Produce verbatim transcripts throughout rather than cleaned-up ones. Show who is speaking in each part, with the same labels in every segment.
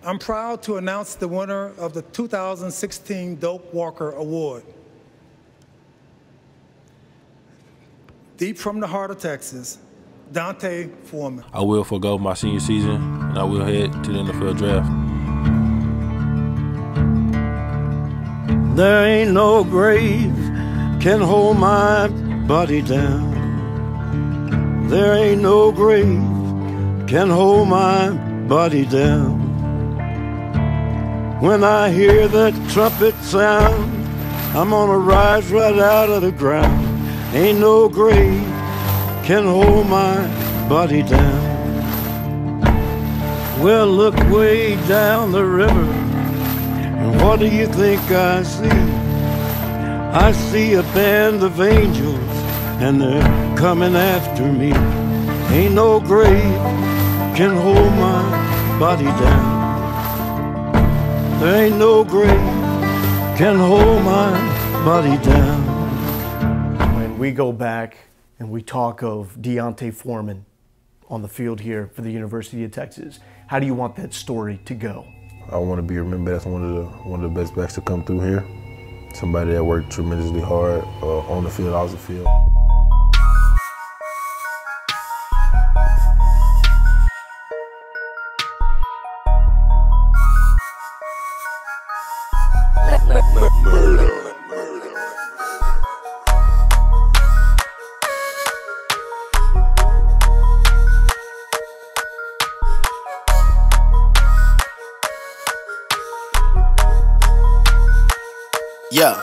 Speaker 1: I'm proud to announce the winner of the two thousand sixteen Doak Walker Award. Deep from the heart of Texas, D'Onta Foreman.
Speaker 2: I will forego my senior season, and I will head to the N F L draft.
Speaker 3: There ain't no grave can hold my body down. There ain't no grave can hold my body down. When I hear that trumpet sound, I'm gonna rise right out of the ground. Ain't no grave can hold my body down. Well, look way down the river, and what do you think I see? I see a band of angels, and they're coming after me. Ain't no grave can hold my body down. There ain't no grave can hold my body down.
Speaker 4: When we go back and we talk of D'Onta Foreman on the field here for the University of Texas, how do you want that story to go?
Speaker 5: I want to be remembered as one of the one of the best backs to come through here. Somebody that worked tremendously hard uh, on the field, off the field.
Speaker 6: Yeah.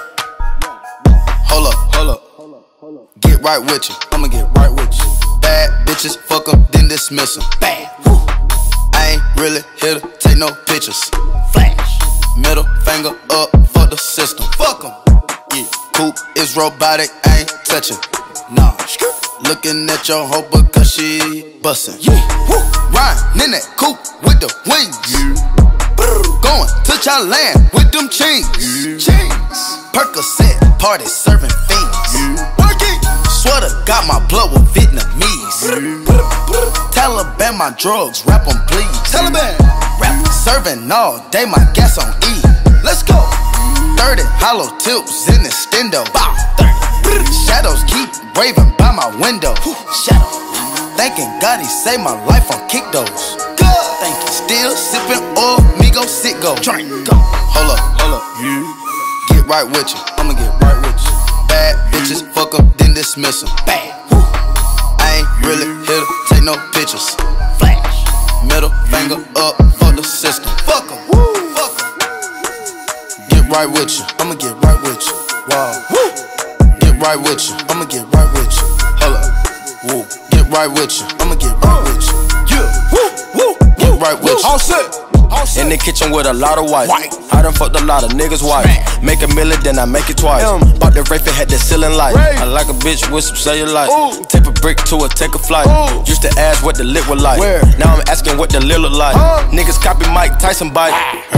Speaker 6: Hold up, hold up. Get right with you. I'ma get right with you. Bad bitches, fuck them, then dismiss them. Bad. Woo. I ain't really here to take no pictures. Flash. Middle finger up for the system. Fuck them. Yeah. Coupe is robotic, I ain't touching. Nah. Looking at your hoe because she bustin'. Yeah. Woo. Riding in that coupe with the wings. Yeah. Going to Thailand with them chains. Yeah. Percocet, party serving fiends. Yeah. Working. Sweater got my blood with Vietnamese. Yeah. Taliban my drugs, rap on please. Taliban. Rap serving all day, my gas on E. Let's go. thirty hollow tips in the stendo. Bow. Shadows keep raving by my window. Shadow. Thanking God he saved my life on kick those. Thank you. Still sipping oil, me go sit go. Drink go. Hold up, hold up. Yeah. Get right with you. I'ma get right with you. Bad bitches, fuck them, then dismiss them. Bad. Woo. I ain't really here to take no pictures. Flash. Middle finger up for the system. Fuck them. Woo. Fuck them. Get right with you. I'ma get right with you. Wow. Woo. Get right with you. I'ma get right with you. Hold up. Woo. Get right with you. I'ma get right with you. Yeah. Woo. Woo. Get right with you. All set.
Speaker 7: In the kitchen with a lot of white. I done fucked a lot of niggas' wife. Make a million, then I make it twice. Bought the Wraith and had the ceiling light. I like a bitch with some cellulite. Tape a brick to her, take a flight. Used to ask what the lit was like. Now I'm asking what the lit look like. Niggas copy Mike Tyson bite.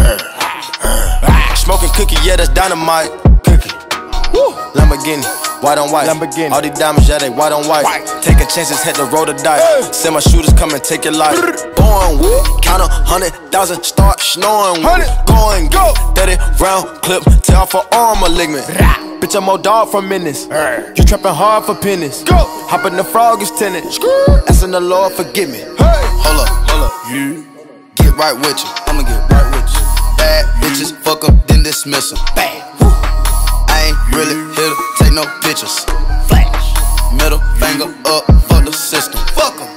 Speaker 7: Smoking cookie, yeah, that's dynamite. Cookie. Lamborghini, white on white. Lamborghini. All these diamonds, yeah, they white on white. Taking chances, had to roll the dice. Send my shooters, come and take your life. Born with, count a hundred thousand, start snoring with. Going, go. thirty round clip, tell for arm malignant. Bitch, I'm more dog for minutes. You trapping hard for pennies. Go. Hop in the frog is tennis. Asking the Lord, forgive me.
Speaker 6: Hold up, hold up. Yeah. Get right with you. I'ma get right with you. Bad bitches, fuck them, then dismiss them. Bad. I ain't really here to take no pictures. Flash. Middle finger up for the system. Fuck em.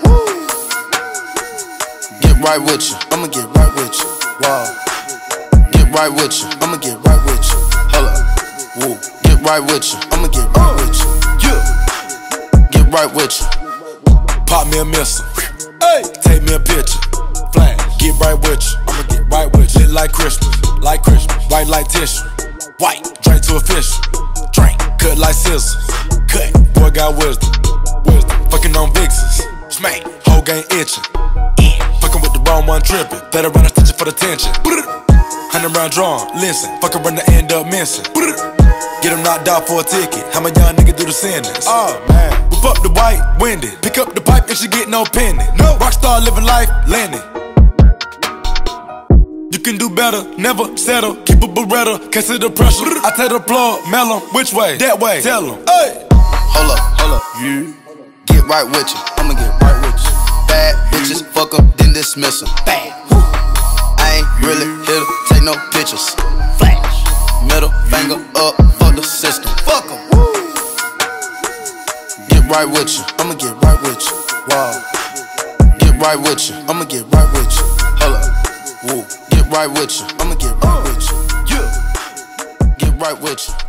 Speaker 6: Get right with you. I'ma get right with you. Wow. Get right with you. I'ma get right with you. Hold up. Woo. Get right with you. I'ma get right with you. Yeah. Get right with you.
Speaker 8: Pop me a missile. Hey. Take me a picture. Flash. Get right with you. I'ma get right with you. Lit like Christmas. Like Christmas. White like tissue. White, drink to a fish. Drink, cut like scissors. Cut, boy got wisdom. Wisdom, fucking on vixens. Smack, whole game itching. Yeah. Fucking with the wrong one tripping. Better run a stitching for the tension. Hundred round drawn, listen. Fucking run to end up missing. Get him knocked out for a ticket. How my young nigga do the sentence? Oh man, whip up the white, winded. Pick up the pipe and she get no pendant. No, rockstar living life, landing. You can do better, never settle. Keep a Beretta, can't see the pressure. I take the plug, mail 'em, which way? That way, tell 'em. Hey!
Speaker 6: Hold up, hold up, yeah. Get right with you, I'ma get right with you. Bad bitches, fuck 'em, then dismiss 'em. Bad. I ain't really here to take no pictures. Flash. Middle finger up, fuck the system. Fuck 'em. Get right with you, I'ma get right with you. Wow. Get right with you, I'ma get right with you. Hold up. Woo. Get right with you, I'ma get right with you. Yeah. Get right with you.